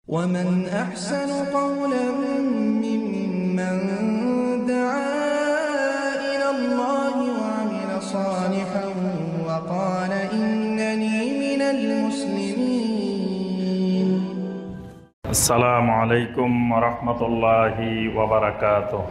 ومن أحسن قولا ممن دعا إلى الله وعمل صالحا وقال إنني من المسلمين. السلام عليكم ورحمة الله وبركاته.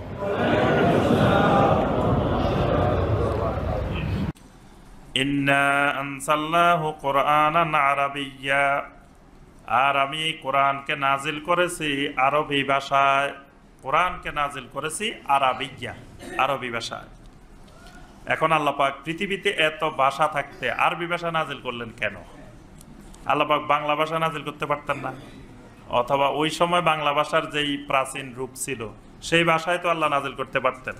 إنا أنزلناه قرآنا عربيا। আর আমি কোরআনকে নাজিল করেছি আরবি ভাষায়। কোরআনকে নাজিল করেছি আরবি ভাষায়। এখন আল্লাহ পাক পৃথিবীতে এত ভাষা থাকতে আরবি ভাষা নাজিল করলেন কেন? আল্লাহ পাক বাংলা ভাষা নাজিল করতে পারতেন না? অথবা ওই সময় বাংলা ভাষার যেই প্রাচীন রূপ ছিল সেই ভাষায় তো আল্লাহ নাজিল করতে পারতেন।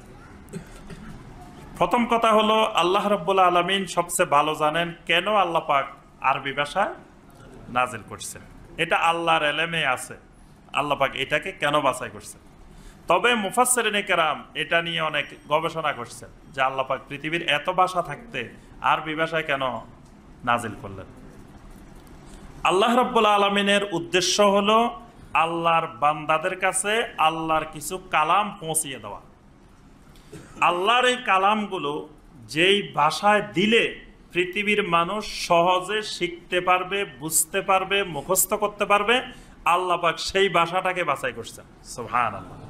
প্রথম কথা হলো, আল্লাহ রাব্বুল আলামিন সবচেয়ে ভালো জানেন কেন আল্লাহ পাক আরবি ভাষা নাজিল করছেন। এটা আল্লাহর এলেমে আছে, আল্লাহ পাক এটাকে কেন বাছাই করছেন। তবে মুফাসসিরিনে কেরাম এটা নিয়ে অনেক গবেষণা করছেন যে আল্লাহ পাক পৃথিবীর এত ভাষা থাকতে আরবি ভাষায় কেন নাজিল করলেন। আল্লাহ রাব্বুল আলামিনের উদ্দেশ্য হলো আল্লাহর বান্দাদের কাছে আল্লাহর কিছু কালাম পৌঁছিয়ে দেওয়া। আল্লাহর এই কালামগুলো যেই ভাষায় দিলে পৃথিবীর মানুষ সহজে শিখতে পারবে, বুঝতে পারবে, মুখস্থ করতে পারবে, আল্লাহ পাক সেই ভাষাটাকে বাছাই করছেন। সুবহানাল্লাহ।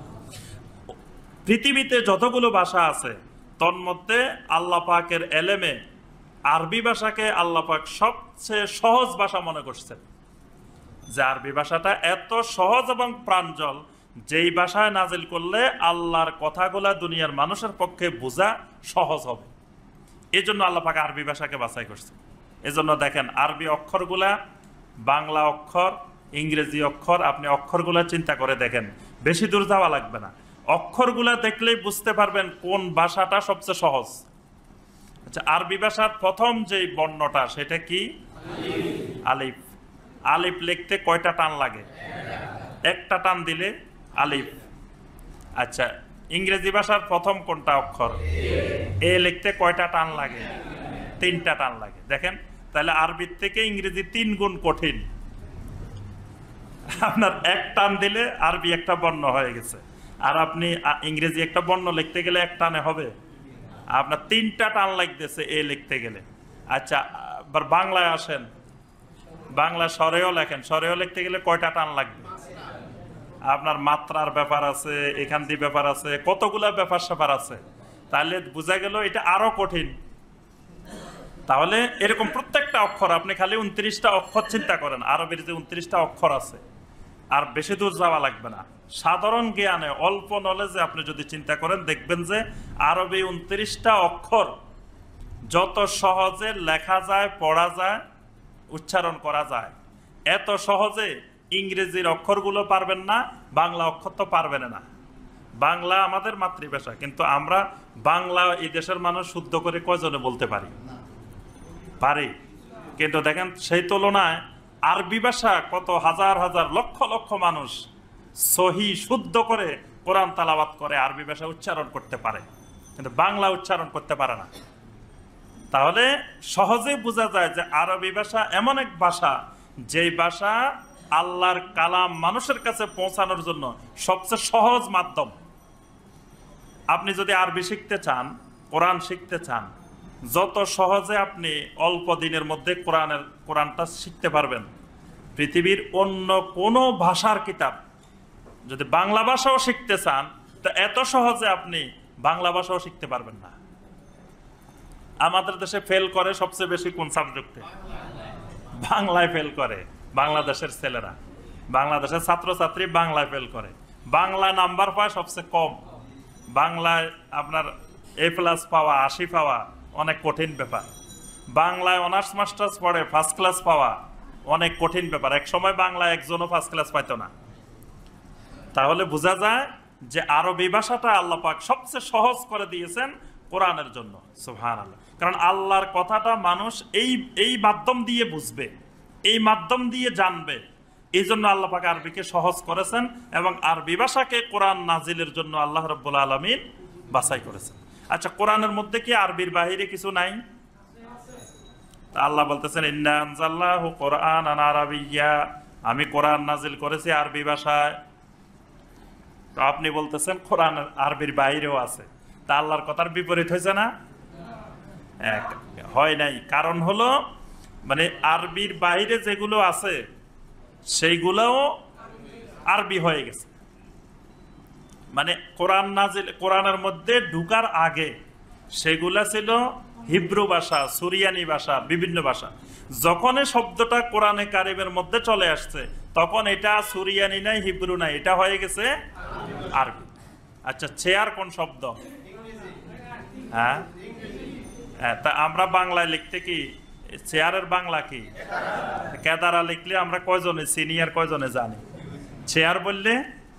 পৃথিবীতে যতগুলো ভাষা আছে তন্মধ্যে আল্লাহ পাকের এলেমে আরবি ভাষাকে আল্লাহ পাক সবচেয়ে সহজ ভাষা মনে করছেন। যে আরবি ভাষাটা এত সহজ এবং প্রাঞ্জল, যেই ভাষায় নাজিল করলে আল্লাহর কথাগুলা দুনিয়ার মানুষের পক্ষে বোঝা সহজ হবে। এই জন্য আল্লাহ পাক আরবি ভাষাকে বাছাই করছে। এজন্য দেখেন আরবি অক্ষরগুলা, বাংলা অক্ষর, ইংরেজি অক্ষর, আপনি অক্ষরগুলা চিন্তা করে দেখেন, বেশি দূর যাওয়া লাগবে না। অক্ষরগুলা দেখলেই বুঝতে পারবেন কোন ভাষাটা সবচেয়ে সহজ। আচ্ছা, আরবি ভাষার প্রথম যেই বর্ণটা সেটা কি? আলিফ। আলিফ লিখতে কয়টা টান লাগে? একটা টান দিলে আলিফ। আচ্ছা, ইংরেজি ভাষার প্রথম কোনটা অক্ষর? এ লিখতে কয়টা টান লাগে? তিনটা টান লাগে। দেখেন, তাহলে আরবির থেকে ইংরেজি 3 গুণ কঠিন। আপনার এক টান দিলে আরবি একটা বর্ণ হয়ে গেছে, আর আপনি ইংরেজি একটা বর্ণ লিখতে গেলে এক টানে হবে? আপনার 3টা টান লাগতেছে এ লিখতে গেলে। আচ্ছা, আবার বাংলায় আসেন, বাংলা স্বরেও লেখেন, স্বরেও লিখতে গেলে কয়টা টান লাগবে? আপনার মাত্রার ব্যাপার আছে, এখান দিয়ে ব্যাপার আছে, কতগুলা ব্যাপার স্যাপার আছে। তাহলে বোঝা গেল এটা আরো কঠিন। তাহলে এরকম প্রত্যেকটা অক্ষর আপনি খালি 29টা অক্ষর চিন্তা করেন, আরবির যে 29টা অক্ষর আছে, আর বেশি দূর যাওয়া লাগবে না। সাধারণ জ্ঞানে অল্প নলেজে আপনি যদি চিন্তা করেন দেখবেন যে আরবি 29টা অক্ষর যত সহজে লেখা যায়, পড়া যায়, উচ্চারণ করা যায়, এত সহজে ইংরেজির অক্ষরগুলো পারবেন না, বাংলা অক্ষর তো পারবেন না। বাংলা আমাদের মাতৃভাষা, কিন্তু আমরা বাংলা এই দেশের মানুষ শুদ্ধ করে কয়জনে বলতে পারি? কিন্তু দেখেন সেই তুলনায় আরবি ভাষা কত হাজার হাজার লক্ষ লক্ষ মানুষ সহি শুদ্ধ করে কোরআন তালাওয়াত করে, আরবি ভাষা উচ্চারণ করতে পারে, কিন্তু বাংলা উচ্চারণ করতে পারে না। তাহলে সহজে বোঝা যায় যে আরবি ভাষা এমন এক ভাষা, যেই ভাষা আল্লাহর কালাম মানুষের কাছে পৌঁছানোর জন্য সবচেয়ে সহজ মাধ্যম। আপনি যদি আরবি শিখতে চান, কোরআন শিখতে চান, যত সহজে আপনি অল্প দিনের মধ্যে কোরআনটা শিখতে পারবেন, পৃথিবীর অন্য কোনো ভাষার কিতাব, যদি বাংলা ভাষাও শিখতে চান তো এত সহজে আপনি বাংলা ভাষাও শিখতে পারবেন না। আমাদের দেশে ফেল করে সবচেয়ে বেশি কোন সাবজেক্টে? বাংলায় ফেল করে বাংলাদেশের ছেলেরা, বাংলাদেশের ছাত্রছাত্রী বাংলায় ফেল করে। বাংলা নাম্বার পায় সবচেয়ে কম। বাংলায় আপনার A+ পাওয়া, 80 পাওয়া অনেক কঠিন ব্যাপার। বাংলায় অনার্স মাস্টার্স পড়ে ফার্স্ট ক্লাস পাওয়া অনেক কঠিন ব্যাপার। এক সময় বাংলায় একজনও ফার্স্ট ক্লাস পাইতো না। তাহলে বোঝা যায় যে আরবি ভাষাটা আল্লাহ পাক সবচেয়ে সহজ করে দিয়েছেন কোরআনের জন্য। সুবহানাল্লাহ। কারণ আল্লাহর কথাটা মানুষ এই মাধ্যম দিয়ে বুঝবে, এই মাধ্যম দিয়ে জানবে। এই জন্য আল্লাহ পাক আরবিকে সহজ করেছেন, এবং আরবি ভাষাকে কোরআন নাজিলের জন্য আল্লাহ রাব্বুল আলামিন বাছাই করেছেন। আচ্ছা, কোরআনের মধ্যে কি আরবির বাহিরে কিছু নাই? আল্লাহ বলতেছেন ইন্না আনজালনাহু কুরআনান আরাবিয়্যা, আমি কোরআন নাজিল করেছি আরবি ভাষায়। তো আপনি বলতেছেন কোরআন আরবির বাইরেও আছে, তা আল্লাহর কথার বিপরীত হয়েছে না? হয় নাই। কারণ হলো মানে আরবির বাইরে যেগুলো আছে সেইগুলোও আরবি হয়ে গেছে। মানে কোরআন নাজিল কোরআনের মধ্যে ঢুকার আগে সেগুলা ছিল হিব্রু ভাষা, সুরিয়ানি ভাষা, বিভিন্ন ভাষা। যখন এই শব্দটা কোরআনে কারিমের মধ্যে চলে আসছে তখন এটা সুরিয়ানি নাই, হিব্রু নাই, এটা হয়ে গেছে আরবি। আচ্ছা, চেয়ার কোন শব্দ? হ্যাঁ, তা আমরা বাংলায় লিখতে কি চেয়ারের বাংলা কি? কেদারা লিখলে আমরা কয়জনে সিনিয়র কয়জনে জানি? চেয়ার বললে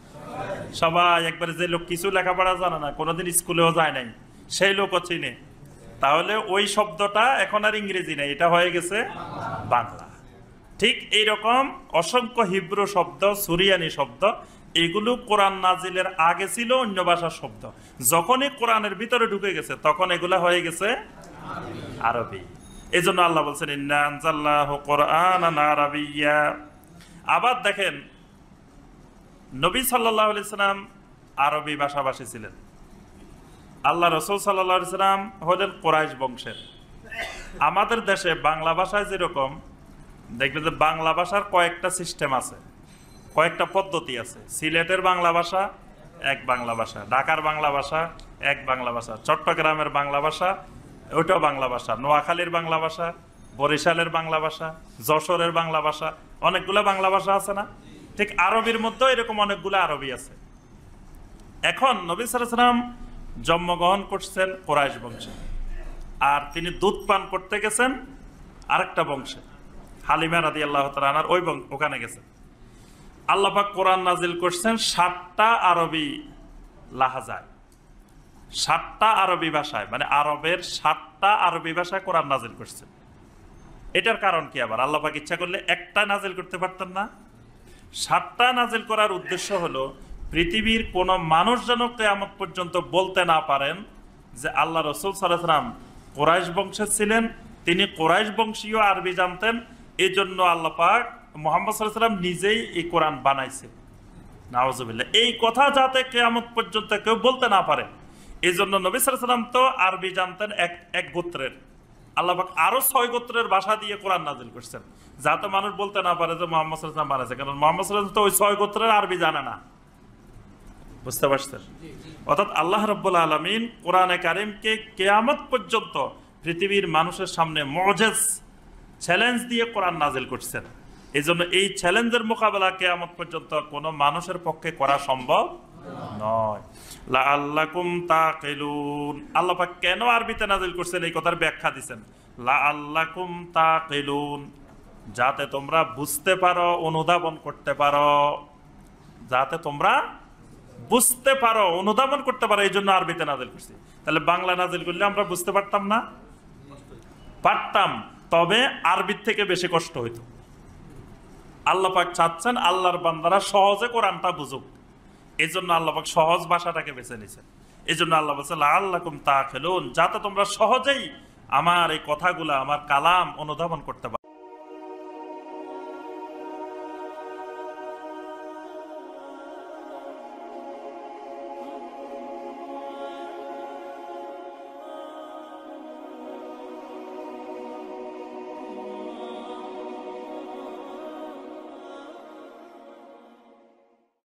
সবাই একবারে, যে লোক কিছু লেখাপড়া জানে না, কোনোদিন স্কুলেও যায় নাই, সেই লোকও চিনে। তাহলে ওই শব্দটা এখন আর ইংরেজি নাই, এটা হয়ে গেছে বাংলা। ঠিক এইরকম অসংখ্য হিব্রু শব্দ, সুরিয়ানি শব্দ, এগুলো কোরআন নাজিলের আগে ছিল অন্য ভাষার শব্দ। যখনই কোরআনের ভিতরে ঢুকে গেছে তখন এগুলা হয়ে গেছে আরবি। এই জন্য আল্লাহ বলছেন ইন্না আনজালনাহু কুরআনান আরাবিয়্যা। আবার দেখেন, নবী সাল্লাল্লাহু আলাইহি সাল্লাম আরবি ভাষাভাষী ছিলেন। আল্লাহ রাসূল সাল্লাল্লাহু আলাইহি সাল্লাম হলেন কুরাইশ বংশের। আমাদের দেশে বাংলা ভাষায় যেরকম দেখবেন যে বাংলা ভাষার কয়েকটা সিস্টেম আছে, কয়েকটা পদ্ধতি আছে। সিলেটের বাংলা ভাষা এক বাংলা ভাষা, ঢাকার বাংলা ভাষা এক বাংলা ভাষা, চট্টগ্রামের বাংলা ভাষা ওইটাও বাংলা ভাষা, নোয়াখালীর বাংলা ভাষা, বরিশালের বাংলা ভাষা, যশোরের বাংলা ভাষা, অনেকগুলো বাংলা ভাষা আছে না? ঠিক আরবির মধ্যেও এরকম অনেকগুলো আরবি আছে। এখন নবী সাল্লাল্লাহু আলাইহি ওয়াসাল্লাম জন্মগ্রহণ করছেন কুরাইশ বংশে, আর তিনি দুধ পান করতে গেছেন আরেকটা বংশে, হালিমা রাদিয়াল্লাহু তাআলা আনহার ওখানে গেছেন। আল্লাহ পাক কোরআন নাজিল করছেন 7টা আরবি লাহাজায়, 7টা আরবি ভাষায়, মানে আরবের 7টা আরবি ভাষায় কোরআন নাজিল করছেন। এটার কারণ কি? আবার আল্লাহ পাক ইচ্ছা করলে একটা নাজিল করতে পারতেন না? 7টা নাজিল করার উদ্দেশ্য হলো পৃথিবীর কোন মানুষ যেন কিয়ামত পর্যন্ত বলতে না পারেন যে আল্লাহ রাসূল সাল্লাল্লাহু আলাইহি ওয়াসাল্লাম কুরাইশ বংশের ছিলেন, তিনি কুরাইশ বংশীয় আরবি জানতেন। এই জন্য আল্লাহ পাক মুহাম্মদ সাল্লাল্লাহু আলাইহি ওয়াসাল্লাম নিজেই এই কোরআন বানাইছে। নাউজুবিল্লাহ। এই কথা যাতে কিয়ামত পর্যন্ত কেউ বলতে না পারে, এই জন্য নবী সাল্লাল্লাহু আলাইহি ওয়াসাল্লাম তো আরবি জানতেন এক গোত্রের। আল্লাহ পাক আরো 6 গোত্রের ভাষা দিয়ে কোরআন নাজিল করছেন, যাতে মানুষ বলতে না পারে যে মুহাম্মদ সাল্লাল্লাহু আলাইহি ওয়াসাল্লাম বানাইছে, কারণ মুহাম্মদ সাল্লাল্লাহু আলাইহি ওয়াসাল্লাম তো ওই 6 গোত্রের আরবি জানে না। বুঝতে পারছেন? অর্থাৎ আল্লাহ রাব্বুল আলামিন কোরআনে কারীমকে কিয়ামত পর্যন্ত পৃথিবীর মানুষের সামনে মুআজিজ চ্যালেঞ্জ দিয়ে কোরআন নাজিল করছেন। এই জন্য এই চ্যালেঞ্জের মোকাবেলা কিয়ামত পর্যন্ত কোনো মানুষের পক্ষে করা সম্ভব নয়। লাআল্লাকুম তাকিলুন। আল্লাহ পাক কেন আরবিতে নাজিল করছেন এই কথার ব্যাখ্যা দিবেন। লাআল্লাকুম তাকিলুন, যাতে তোমরা বুঝতে পারো, অনুধাবন করতে পারো, যাতে তোমরা বুঝতে পারো, অনুধাবন করতে পারো, এই জন্য আরবিতে নাজিল করছি। তাহলে বাংলা নাজিল করলে আমরা বুঝতে পারতাম না? পারতাম, তবে আরবির থেকে বেশি কষ্ট হইতো। আল্লাহ পাক চাচ্ছেন আল্লাহর বান্দারা সহজে কোরআনটা বুঝুক, এই জন্য আল্লাহ পাক সহজ ভাষাটাকে বেছে নিয়েছেন। এই জন্য আল্লাহ বলছে লাআল্লাকুম তাকিলুন, যাতে তোমরা সহজেই আমার এই কথাগুলা, আমার কালাম অনুধাবন করতে পারো।